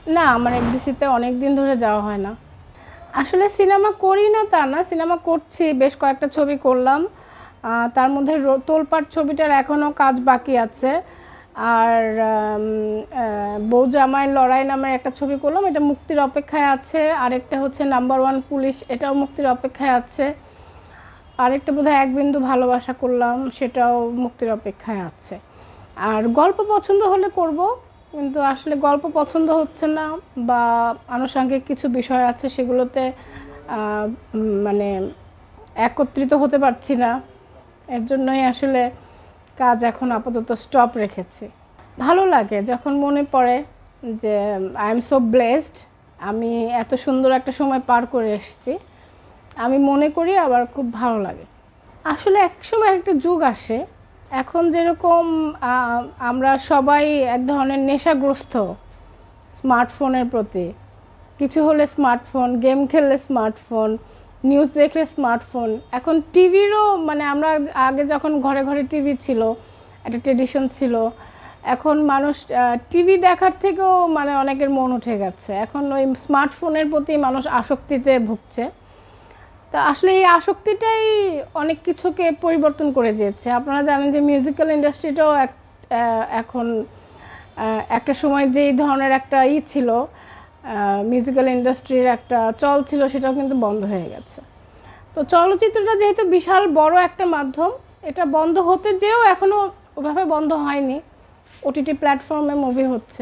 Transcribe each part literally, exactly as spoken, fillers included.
না, আমার এফডিসিতে অনেক দিন ধরে যাওয়া হয় না। আসলে সিনেমা করি না তা না, সিনেমা করছি, বেশ কয়েকটা ছবি করলাম। তার মধ্যে তোলপাড় ছবিটার এখনও কাজ বাকি আছে। আর বউ জামাইয়ের লড়াই নামের একটা ছবি করলাম, এটা মুক্তির অপেক্ষায় আছে। আরেকটা হচ্ছে নাম্বার ওয়ান পুলিশ, এটাও মুক্তির অপেক্ষায় আছে। আরেকটা বোধহয় এক বিন্দু ভালোবাসা করলাম, সেটাও মুক্তির অপেক্ষায় আছে। আর গল্প পছন্দ হলে করব, কিন্তু আসলে গল্প পছন্দ হচ্ছে না, বা আনুষঙ্গিক কিছু বিষয় আছে সেগুলোতে মানে একত্রিত হতে পারছি না। এর জন্যই আসলে কাজ এখন আপাতত স্টপ রেখেছি। ভালো লাগে যখন মনে পড়ে যে আই এম সো ব্লেসড, আমি এত সুন্দর একটা সময় পার করে এসেছি, আমি মনে করি, আবার খুব ভালো লাগে। আসলে এক সময় একটা যুগ আসে, এখন যেরকম আমরা সবাই এক ধরনের নেশাগ্রস্ত স্মার্টফোনের প্রতি, কিছু হলে স্মার্টফোন, গেম খেললে স্মার্টফোন, নিউজ দেখলে স্মার্টফোন। এখন টিভিরও মানে আমরা আগে যখন ঘরে ঘরে টিভি ছিল, একটা ট্রেডিশন ছিল, এখন মানুষ টিভি দেখার থেকেও মানে অনেকের মন উঠে গেছে, এখন ওই স্মার্টফোনের প্রতি মানুষ আসক্তিতে ভুগছে। তা আসলে এই আসক্তিটাই অনেক কিছুকে পরিবর্তন করে দিয়েছে। আপনারা জানেন যে মিউজিক্যাল ইন্ডাস্ট্রিটাও এক এখন একটা সময় যেই ধরনের একটা ই ছিল, মিউজিক্যাল ইন্ডাস্ট্রির একটা চল ছিল, সেটাও কিন্তু বন্ধ হয়ে গেছে। তো চলচ্চিত্রটা যেহেতু বিশাল বড় একটা মাধ্যম, এটা বন্ধ হতে যেও এখনও ওভাবে বন্ধ হয়নি। ওটিটি প্ল্যাটফর্মে মুভি হচ্ছে,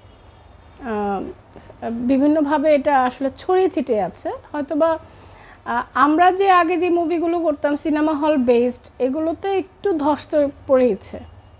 বিভিন্নভাবে এটা আসলে ছড়িয়ে ছিটিয়ে আছে। হয়তোবা আমরা যে আগে যে মুভিগুলো করতাম সিনেমা হল বেসড, এগুলোতে একটু ধস্ত পড়েছে,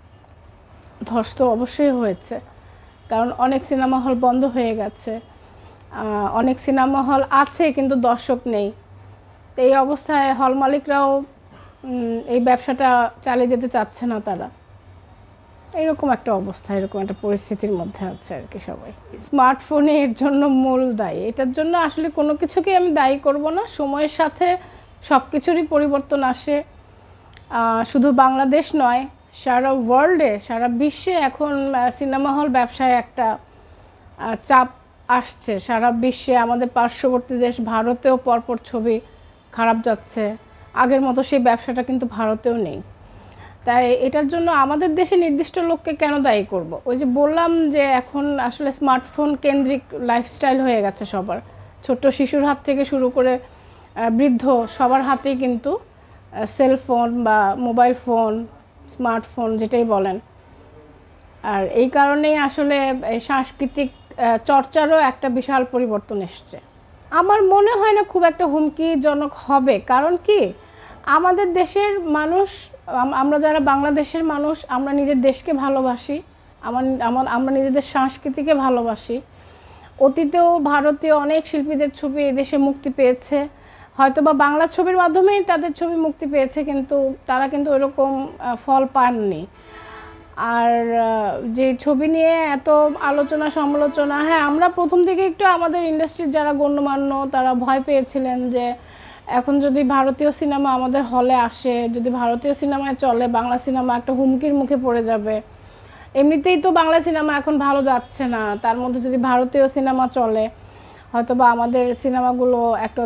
ধস্ত অবশ্যই হয়েছে, কারণ অনেক সিনেমা হল বন্ধ হয়ে গেছে, অনেক সিনেমা হল আছে কিন্তু দর্শক নেই। এই অবস্থায় হল মালিকরাও এই ব্যবসাটা চালিয়ে যেতে চাচ্ছে না, তারা এরকম একটা অবস্থা, এরকম একটা পরিস্থিতির মধ্যে আছে আর কি সবাই। স্মার্টফোনে এর জন্য মূল দায়ী, এটার জন্য আসলে কোনো কিছুকে আমি দায়ী করব না। সময়ের সাথে সব কিছুরই পরিবর্তন আসে, শুধু বাংলাদেশ নয়, সারা ওয়ার্ল্ডে, সারা বিশ্বে এখন সিনেমা হল ব্যবসায় একটা চাপ আসছে। সারা বিশ্বে আমাদের পার্শ্ববর্তী দেশ ভারতেও পরপর ছবি খারাপ যাচ্ছে, আগের মতো সেই ব্যবসাটা কিন্তু ভারতেও নেই। তাই এটার জন্য আমাদের দেশে নির্দিষ্ট লোককে কেন দায়ী করব? ওই যে বললাম যে এখন আসলে স্মার্টফোন কেন্দ্রিক লাইফস্টাইল হয়ে গেছে সবার, ছোট্ট শিশুর হাত থেকে শুরু করে বৃদ্ধ সবার হাতেই কিন্তু সেলফোন বা মোবাইল ফোন, স্মার্টফোন যেটাই বলেন। আর এই কারণেই আসলে সাংস্কৃতিক চর্চারও একটা বিশাল পরিবর্তন এসছে। আমার মনে হয় না খুব একটা হুমকিজনক হবে, কারণ কি আমাদের দেশের মানুষ, আমরা যারা বাংলাদেশের মানুষ, আমরা নিজের দেশকে ভালোবাসি, আমার আমার আমরা নিজেদের সংস্কৃতিকে ভালোবাসি। অতীতেও ভারতীয় অনেক শিল্পীদের ছবি এদেশে মুক্তি পেয়েছে, হয়তো বা বাংলা ছবির মাধ্যমেই তাদের ছবি মুক্তি পেয়েছে, কিন্তু তারা কিন্তু ওইরকম ফল পাননি। আর যে ছবি নিয়ে এত আলোচনা সমালোচনা, হ্যাঁ আমরা প্রথম থেকে একটু আমাদের ইন্ডাস্ট্রির যারা গণ্যমান্য তারা ভয় পেয়েছিলেন যে এখন যদি ভারতীয় সিনেমা আমাদের হলে আসে, যদি ভারতীয় সিনেমায় চলে, বাংলা সিনেমা একটা হুমকির মুখে পড়ে যাবে। এমনিতেই তো বাংলা সিনেমা এখন ভালো যাচ্ছে না, তার মধ্যে যদি ভারতীয় সিনেমা চলে, হয়তো বা আমাদের সিনেমাগুলো একটা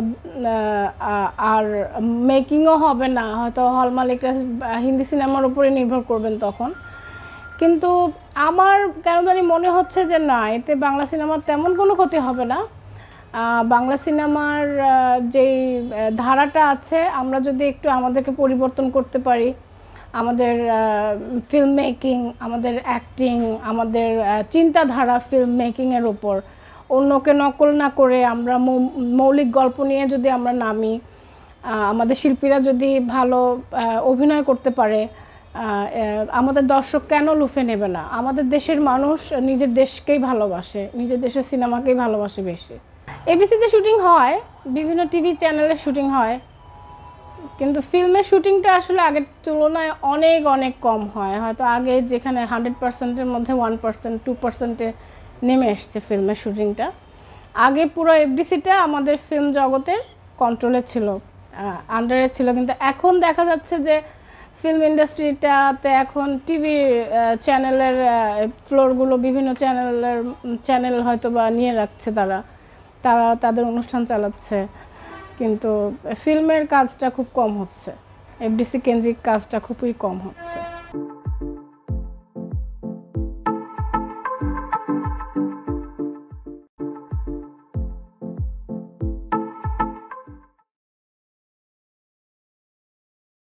আর মেকিংও হবে না, হয়তো হল মালিকরা হিন্দি সিনেমার উপরে নির্ভর করবেন তখন। কিন্তু আমার কেন জানি মনে হচ্ছে যে না, এতে বাংলা সিনেমার তেমন কোনো ক্ষতি হবে না। বাংলা সিনেমার যেই ধারাটা আছে, আমরা যদি একটু আমাদেরকে পরিবর্তন করতে পারি, আমাদের ফিল্ম মেকিং, আমাদের অ্যাক্টিং, আমাদের চিন্তাধারা ফিল্ম মেকিংয়ের উপর, অন্যকে নকল না করে আমরা মৌলিক গল্প নিয়ে যদি আমরা নামি, আমাদের শিল্পীরা যদি ভালো অভিনয় করতে পারে, আমাদের দর্শক কেন লুফে নেবে না? আমাদের দেশের মানুষ নিজের দেশকেই ভালোবাসে, নিজের দেশের সিনেমাকেই ভালোবাসে বেশি। এবিসিতে শুটিং হয়, বিভিন্ন টিভি চ্যানেলে শুটিং হয়, কিন্তু ফিল্মের শুটিংটা আসলে আগের তুলনায় অনেক অনেক কম হয়। হয়তো আগে যেখানে হান্ড্রেড পার্সেন্টের মধ্যে ওয়ান পার্সেন্ট টু পার্সেন্টে নেমে এসছে ফিল্মের শুটিংটা। আগে পুরো এফডিসিটা আমাদের ফিল্ম জগতের কন্ট্রোলে ছিল, আন্ডারে ছিল, কিন্তু এখন দেখা যাচ্ছে যে ফিল্ম ইন্ডাস্ট্রিটাতে এখন টিভির চ্যানেলের ফ্লোরগুলো বিভিন্ন চ্যানেলের চ্যানেল হয়তো বা নিয়ে রাখছে, তারা তারা তাদের অনুষ্ঠান চালাচ্ছে, কিন্তু ফিল্মের কাজটা খুব কম হচ্ছে, এফডিসি কেন্দ্রিক কাজটা খুবই কম হচ্ছে।